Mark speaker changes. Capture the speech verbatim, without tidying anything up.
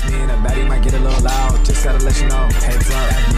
Speaker 1: Me and a baddie might get a little loud. Just gotta let you know. Heads up.